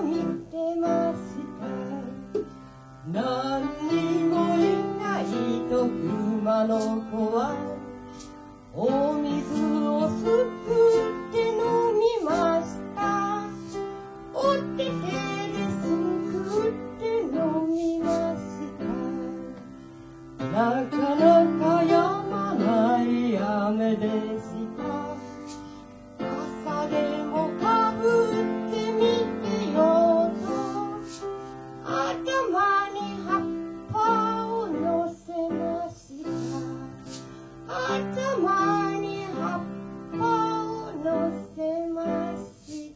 を見てました。何にもいないと熊の子はお水をすくって飲みました。お手手ですくって飲みました。なかなか止まない雨でした。傘でもかぶってみてよと頭に葉っぱを乗せました。頭に葉っぱを乗せました。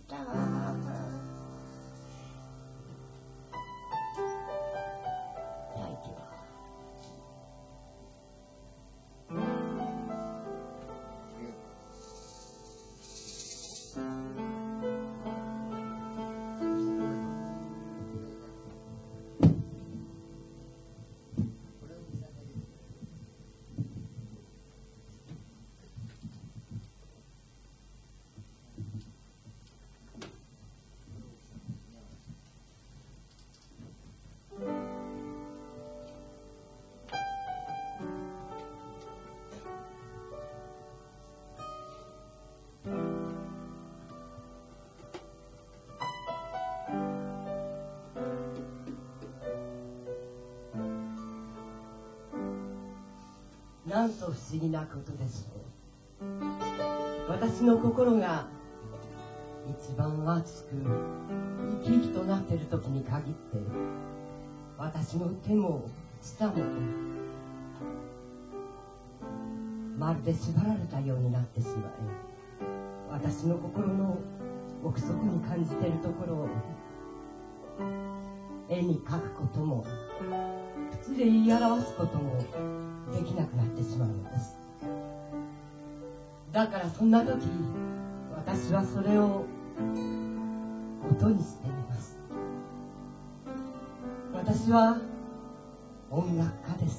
なんと不思議なことでしょう。私の心が一番熱く生き生きとなっている時に限って私の手も舌もまるで縛られたようになってしまい、私の心の奥底に感じているところを絵に描くことも口で言い表すこともできなくなってしまうのです。だからそんな時私はそれを音にしてみます。私は音楽家です。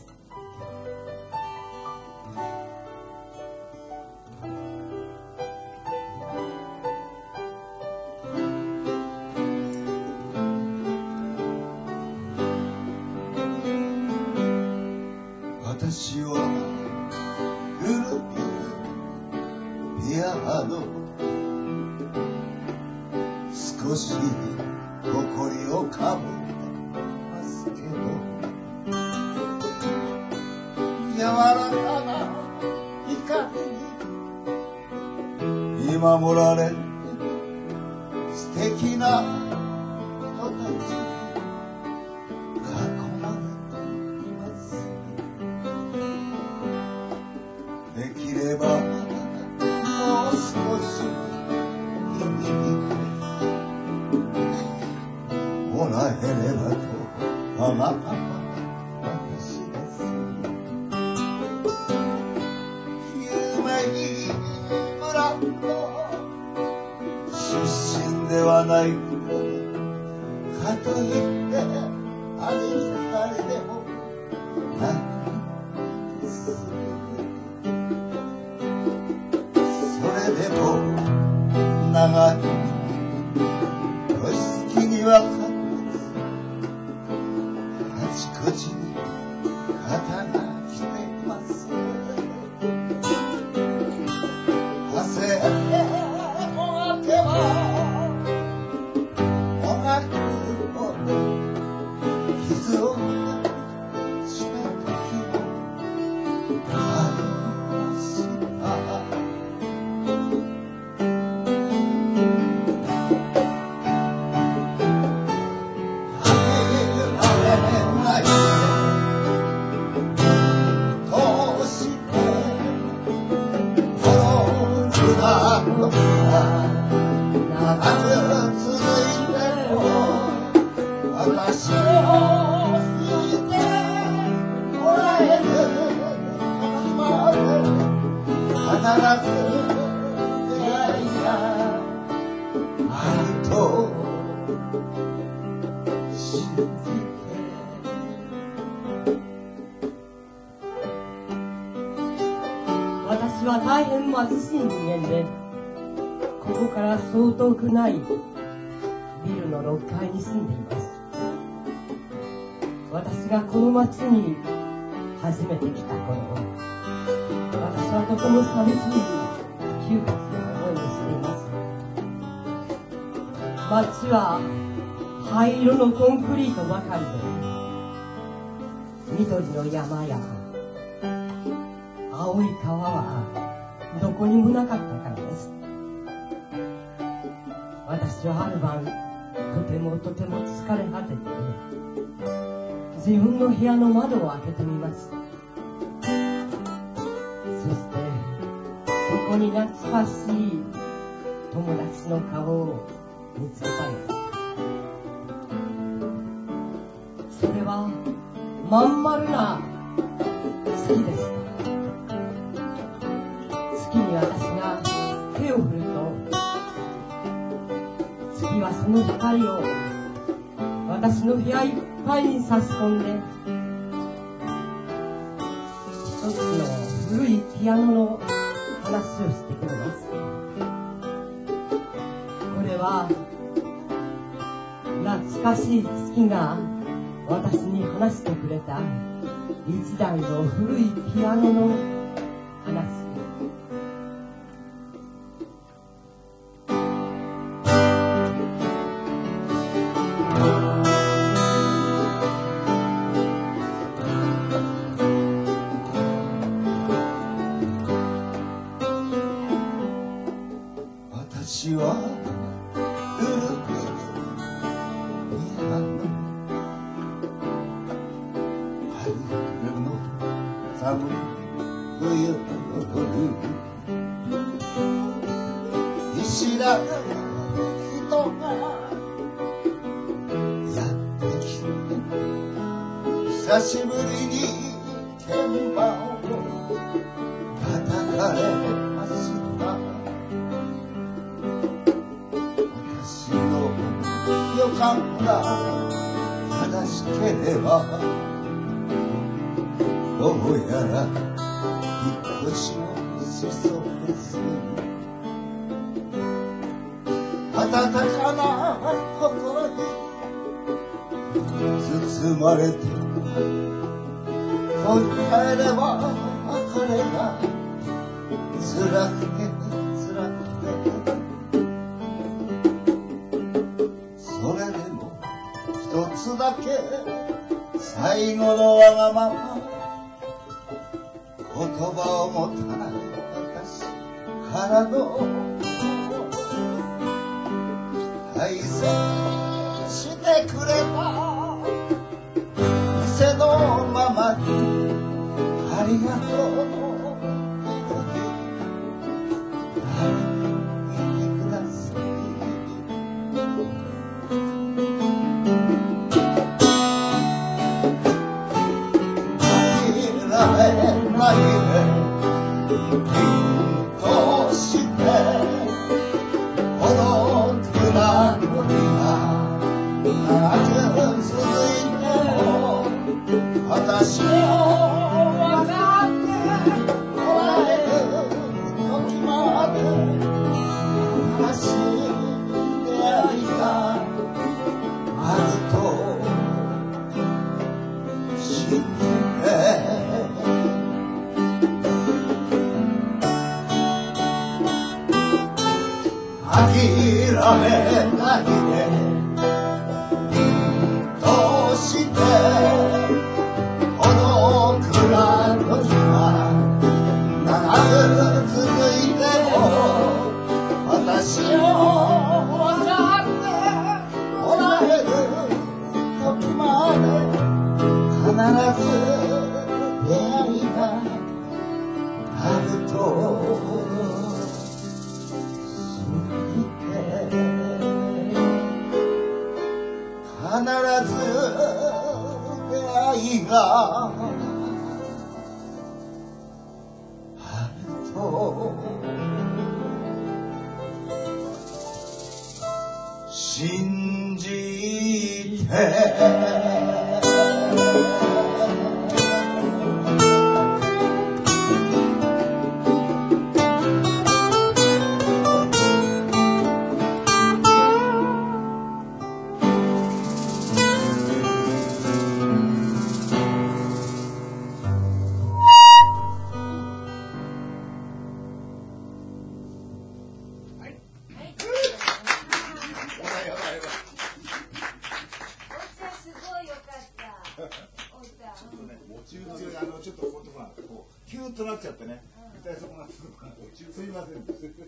私は古いピアノ、少し埃をかぶってますけど、柔らかな光に見守られ素敵な人たち囲まれています。できればもう少し生きてもらえればとあなたは私です。夢に村の出身ではないけど、かといってありきたりでもないです。それでも長い年月にわたってあちこちに肩が来ています。汗もあけばもがくほど傷をした時もありました。私を引いてもらえる時まで必ず出会いがあると信じて。 私は大変貧しい人間で、ここからそう遠くないビルの 6階に住んでいます。私がこの町に初めて来た頃、私はとても寂しい窮屈な思いをしています。街は灰色のコンクリートばかりで、緑の山や青い川はどこにもなかったからです。私はある晩、とても疲れ果てて、自分の部屋の窓を開けてみます。そしてそこに懐かしい友達の顔を見つけたのです。それはまん丸な月でした。月に私が手を振ると、月はその光を私の部屋いっぱいに差し込んで、一つの古いピアノの話をしてくれます。これは懐かしい月が私に話してくれた一台の古いピアノの話です。 私は古く春の寒い冬の夜、見知らぬ人がやってきて、久しぶりに鍵盤を叩かれました。私の予感が正しければ、どうやら引っ越しをしそうです。温かな心に包まれて、振り返れば別れが辛くて辛くて、それでも一つだけ最後のわがまま、言葉を持たない私からの大切してくれた店のままにありがとうの言ってください。諦めないで凛として孤独な時が長く続いても、私を分かってもらえる時まで新しい出会いがあると信じて、諦めないで凛として孤独な時が長く続いても、私を分かってもらえる時まで必ず出会いがあると必ず出会いがあると信じて、 キューッとなっちゃってね、痛いそうなってすいません。 素晴らしい。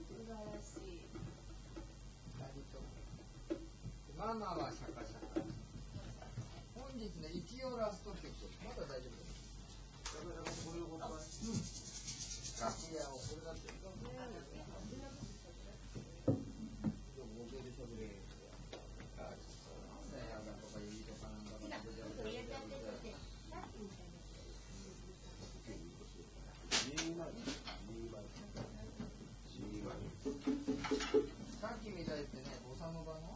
ママはシャカシャカ。本日の一応ラスト曲、まだ大丈夫です。楽屋をこれだって。さっきみたいってね、ボサノバの。